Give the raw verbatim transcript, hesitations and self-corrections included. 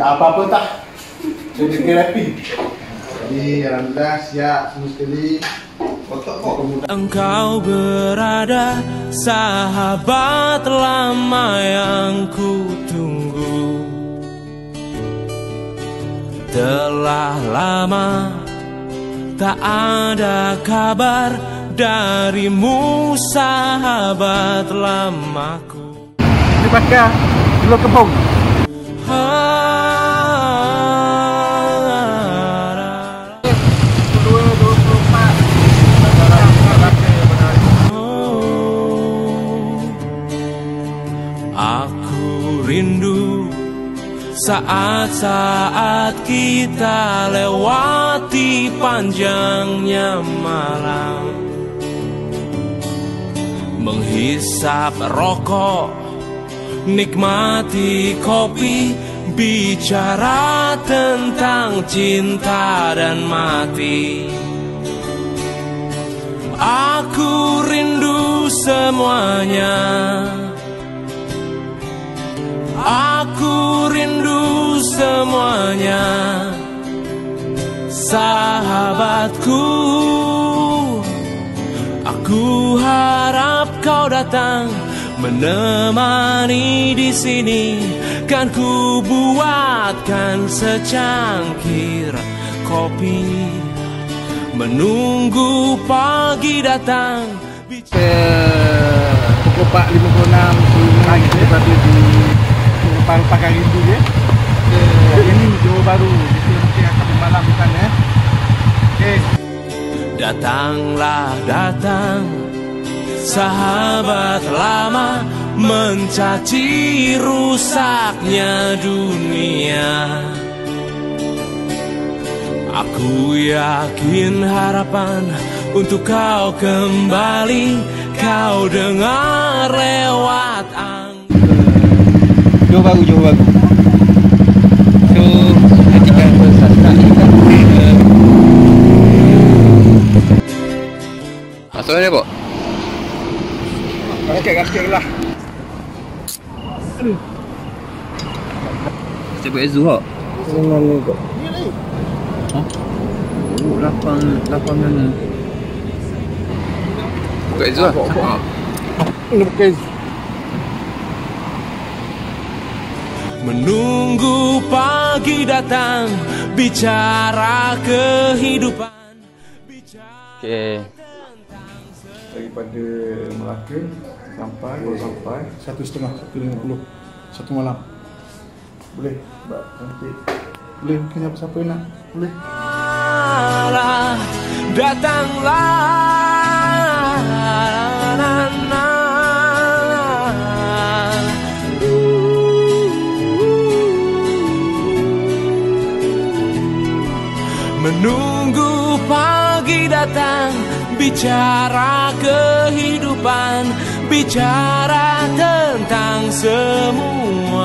apa-apa tak? Jadi terapi. Jadi alhamdulillah siap semua sekali. Engkau berada, sahabat lama yang ku tunggu. Telah lama tak ada kabar darimu, sahabat lamaku. Ini pakai dulu kebun. Aku rindu saat-saat kita lewati panjangnya malam, menghisap rokok, nikmati kopi, bicara tentang cinta dan mati. Aku rindu semuanya. Aku rindu semuanya, sahabatku. Aku harap kau datang menemani di sini. Kan ku buatkan secangkir kopi, menunggu pagi datang. Pukul empat lima puluh enam pagi kita berada di Paru Pakai Rindu ya. Ini Johor Bahru. Kita mungkin akan bermalam di sana ya. Okey. Datanglah datang, sahabat lama, mencaci rusaknya dunia. Aku yakin harapan untuk kau kembali kau dengar lewat angin. Johor Bahru, Johor Bahru. So, ketika bersastra kita masuk ni, Pak? Kakek-kakek lah. Saya buat Azu, Pak? Dengan ni, Pak. Hah? Oh, lapan, lapan mana? Buat Azu lah? Haa. Ini pakai Azu. Menunggu pagi datang, bicara kehidupan, bicara Okey. Daripada Melaka sampai oh, sampai satu setengah satu lima puluh satu malam. Boleh, Mbak cantik. Boleh mungkin siapa-siapa nak? Boleh. Datanglah, menunggu pagi datang, bicara kehidupan, bicara tentang semua.